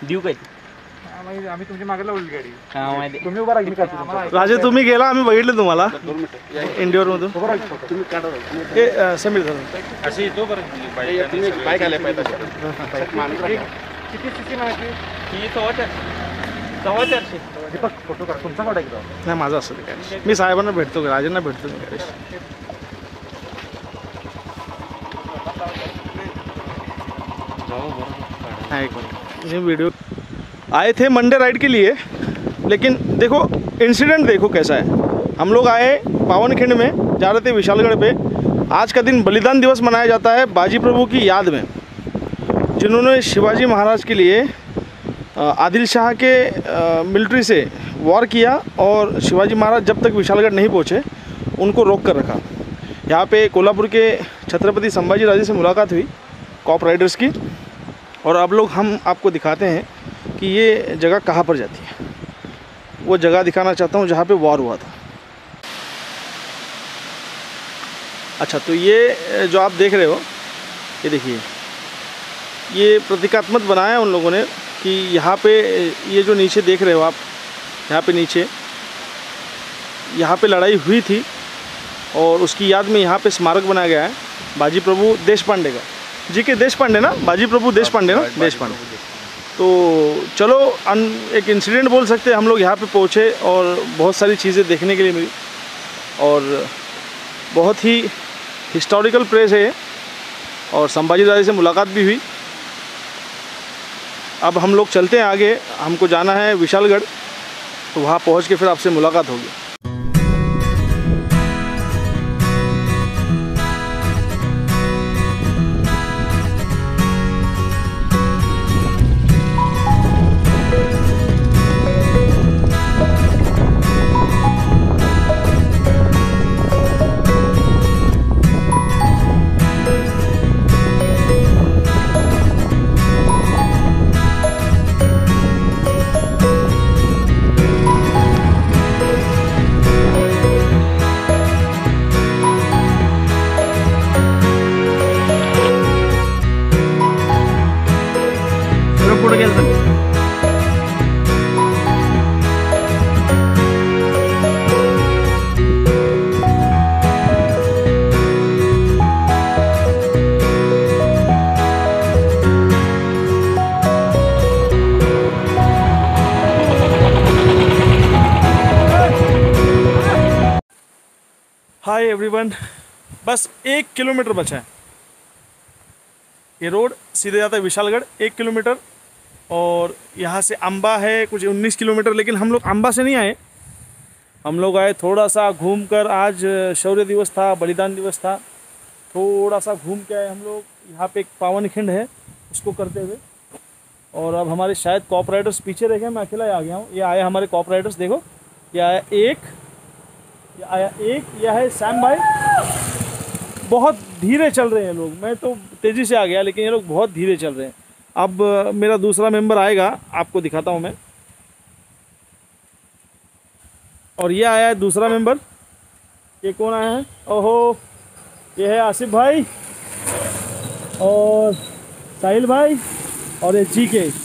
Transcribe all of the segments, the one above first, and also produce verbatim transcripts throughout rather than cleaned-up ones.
देऊ काय आम्ही तुमची मागे लावली गाडी. हा माहिती. तुम्ही उभा राहा, मी काढतो. राजे तुम्ही गेला, आम्ही बघितलं तुम्हाला इंडिओर मधून. तुम्ही काढा. हे समीर धरून अशी तो बरं बाईक आले पाहिजे. किती स्थिती माहिती ही सव्वा चारशे सव्वा चारशे दीपक फोटो काढ. तुमचा काढा एकदा. नाही माझं असं काय, मी साहेबांना भेटतो, राजांना भेटतो मी काय. हाँ एक मिनट, ये वीडियो आए थे मंडे राइड के लिए, लेकिन देखो इंसिडेंट देखो कैसा है। हम लोग आए पावनखिंड में, जा रहे थे विशालगढ़ पे। आज का दिन बलिदान दिवस मनाया जाता है बाजी प्रभु की याद में, जिन्होंने शिवाजी महाराज के लिए आदिल शाह के मिलिट्री से वॉर किया और शिवाजी महाराज जब तक विशालगढ़ नहीं पहुँचे उनको रोक कर रखा। यहाँ पे कोल्हापुर के छत्रपति संभाजी राजे से मुलाकात हुई कॉप राइडर्स की, और अब लोग हम आपको दिखाते हैं कि ये जगह कहाँ पर जाती है। वो जगह दिखाना चाहता हूँ जहाँ पे वॉर हुआ था। अच्छा, तो ये जो आप देख रहे हो, ये देखिए, ये प्रतीकात्मक बनाया है उन लोगों ने कि यहाँ पे, ये जो नीचे देख रहे हो आप, यहाँ पे नीचे, यहाँ पे लड़ाई हुई थी और उसकी याद में यहाँ पे स्मारक बनाया गया है बाजी प्रभु देश पांडे का। जी के देश पांडे ना, बाजी प्रभु देश पांडे ना, देश पांडे। तो चलो अन एक इंसिडेंट बोल सकते हैं, हम लोग यहाँ पे पहुँचे और बहुत सारी चीज़ें देखने के लिए मिली और बहुत ही हिस्टोरिकल प्लेस है और संभाजी राजे से मुलाकात भी हुई। अब हम लोग चलते हैं आगे, हमको जाना है विशालगढ़, तो वहाँ पहुँच के फिर आपसे मुलाकात होगी। हाय एवरीवन, बस एक किलोमीटर बचा है। ये रोड सीधे जाता है विशालगढ़, एक किलोमीटर, और यहाँ से अम्बा है कुछ उन्नीस किलोमीटर। लेकिन हम लोग अम्बा से नहीं आए, हम लोग आए थोड़ा सा घूम कर। आज शौर्य दिवस था, बलिदान दिवस था, थोड़ा सा घूम के आए हम लोग। यहाँ पे एक पावनखिंड है, उसको करते हुए। और अब हमारे शायद कॉप राइडर्स पीछे रह गए, मैं अकेला ही आ गया हूँ। ये आए हमारे कॉप राइडर्स, देखो ये आया एक, ये आया एक, यह है सैम भाई। बहुत धीरे चल रहे हैं लोग, मैं तो तेज़ी से आ गया, लेकिन ये लोग बहुत धीरे चल रहे हैं। अब मेरा दूसरा मेंबर आएगा, आपको दिखाता हूँ मैं। और ये आया है दूसरा मेंबर, ये कौन आया है? ओहो, ये है आसिफ भाई और साहिल भाई और ये जी के।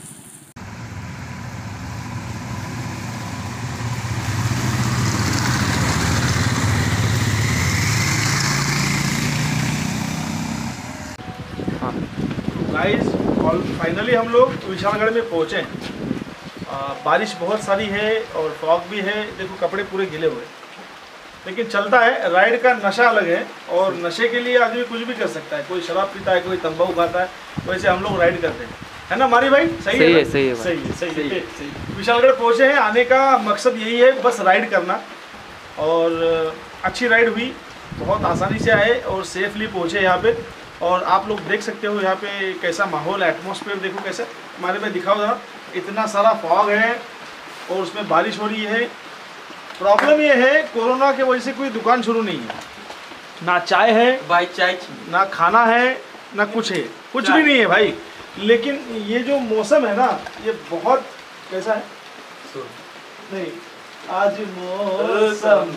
गाइस, और फाइनली हम लोग विशालगढ़ में पहुँचे। बारिश बहुत सारी है और फॉग भी है, देखो कपड़े पूरे गिले हुए, लेकिन चलता है। राइड का नशा अलग है और नशे के लिए आदमी कुछ भी कर सकता है। कोई शराब पीता है, कोई तंबाकू खाता है, वैसे हम लोग राइड करते हैं, है ना मारी भाई? सही, सही है, सही है, सही है, सही है, सही है। विशालगढ़ पहुँचे हैं, आने का मकसद यही है, बस राइड करना। और अच्छी राइड हुई, बहुत आसानी से आए और सेफली पहुँचे यहाँ पे। और आप लोग देख सकते हो यहाँ पे कैसा माहौल, एटमॉस्फेयर देखो कैसा। हमारे में दिखाओ जरा, इतना सारा फॉग है और उसमें बारिश हो रही है। प्रॉब्लम ये है, कोरोना के वजह से कोई दुकान शुरू नहीं है, ना चाय है भाई, चाय ना खाना है, ना कुछ है, कुछ भी नहीं है भाई। लेकिन ये जो मौसम है ना, ये बहुत कैसा है, नहीं आज मौसम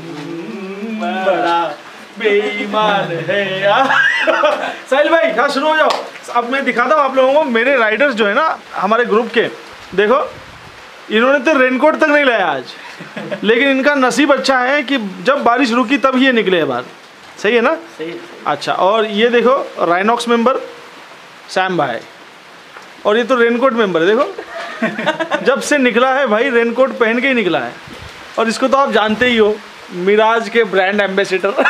बड़ा बेईमान है यार। साहिल भाई, हाँ शुरू हो जाओ। अब मैं दिखाता हूँ आप लोगों को, मेरे राइडर्स जो है ना हमारे ग्रुप के, देखो इन्होंने तो रेनकोट तक नहीं लाया आज, लेकिन इनका नसीब अच्छा है कि जब बारिश रुकी तब ये निकले बाहर। सही है ना? सही है। अच्छा, और ये देखो राइनॉक्स मेंबर सैम भाई, और ये तो रेनकोट मेंबर है। देखो जब से निकला है भाई रेनकोट पहन के ही निकला है, और इसको तो आप जानते ही हो, मिराज के ब्रांड एम्बेसडर।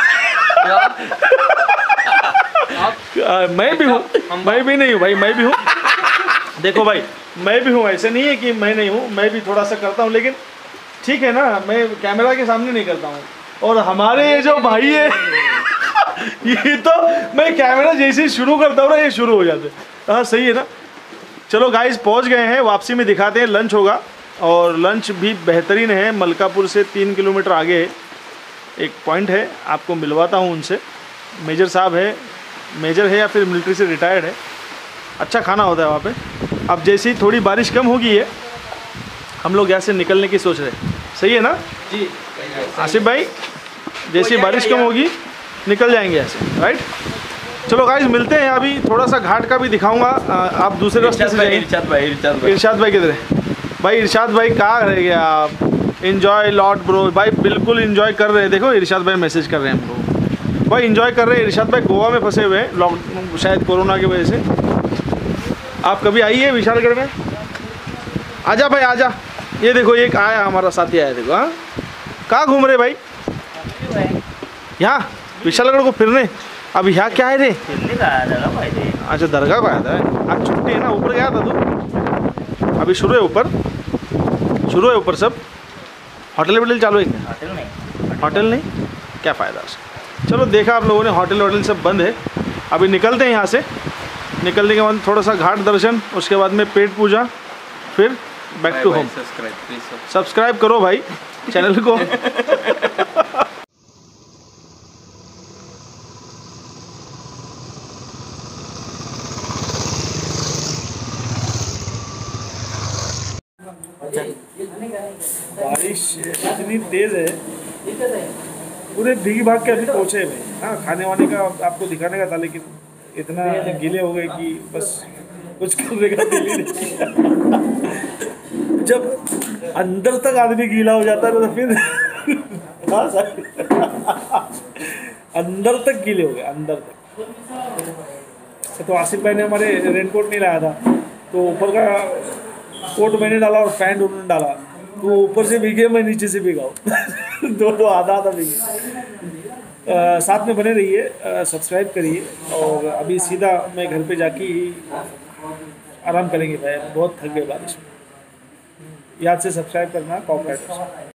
मैं भी हूँ, मैं भी नहीं हूँ भाई, मैं भी हूँ। देखो भाई मैं भी हूँ, ऐसे नहीं है कि मैं नहीं हूँ, मैं भी थोड़ा सा करता हूँ, लेकिन ठीक है ना, मैं कैमरा के सामने नहीं करता हूँ। और हमारे ये जो भाई है ये तो मैं कैमरा जैसे ही शुरू करता हूँ ना ये शुरू हो जाते हैं। हाँ सही है ना? चलो गाइस पहुँच गए हैं, वापसी में दिखाते हैं। लंच होगा और लंच भी बेहतरीन है। मलकापुर से तीन किलोमीटर आगे एक पॉइंट है, आपको मिलवाता हूँ उनसे। मेजर साहब है, मेजर है या फिर मिलिट्री से रिटायर्ड है। अच्छा खाना होता है वहाँ पे। अब जैसे ही थोड़ी बारिश कम होगी है, हम लोग यहाँ से निकलने की सोच रहे हैं। सही है ना जी आसिफ भाई? जैसी बारिश कम होगी निकल जाएंगे ऐसे, राइट? चलो गाइस मिलते हैं। अभी थोड़ा सा घाट का भी दिखाऊंगा, आप दूसरे रास्ते से जाइए। इरशाद भाई, इरशाद भाई, इरशाद भाई किधर है भाई? इरशाद भाई कहाँ रह गया आप? इन्जॉय लॉट ब्रो भाई, बिल्कुल इन्जॉय कर रहे हैं। देखो इरशाद भाई मैसेज कर रहे हैं हमको भाई, इन्जॉय कर रहे हैं। इरशाद भाई गोवा में फंसे हुए हैं, लॉक शायद कोरोना की वजह से। आप कभी आइए विशालगढ़ में, आजा भाई आजा। ये देखो एक आया हमारा साथी आया, देखो। हाँ कहाँ घूम रहे भाई? यहाँ विशालगढ़ को फिरने। अब यहाँ क्या है रे? अच्छा दरगाह को आया था आज, छुट्टी है ना? ऊपर गया था तू? अभी शुरू है ऊपर, शुरू है ऊपर सब। होटल वोटल चालू है क्या? होटल नहीं, होटल नहीं, क्या फ़ायदा उसका। चलो देखा आप लोगों ने, होटल वोटल सब बंद है। अभी निकलते हैं यहाँ से। निकलने के बाद थोड़ा सा घाट दर्शन, उसके बाद में पेट पूजा, फिर back to home. Subscribe please, subscribe करो भाई चैनल को। बारिश इतनी तेज़ है, पूरे भीगी भाग के अभी पहुँचे में। हाँ खाने वाने का आपको दिखाने का था, लेकिन इतना गीले हो गए कि बस कुछ करने का दिल ही नहीं किया। जब अंदर तक आदमी गीला हो जाता है तो फिर हाँ सर अंदर तक गीले हो गए, अंदर तक। तो आसिफ भाई ने हमारे रेनकोट नहीं लाया था, तो ऊपर का कोट मैंने डाला और पैंट उन्होंने डाला, तो ऊपर से भीगे, मैं नीचे से भीगा हूँ। दोनों आधा आधा भीगे। साथ में बने रहिए, सब्सक्राइब करिए। और अभी सीधा मैं घर पे जाके ही आराम करेंगे भाई, बहुत थक गए बारिश में। याद से सब्सक्राइब करना कॉपरेट।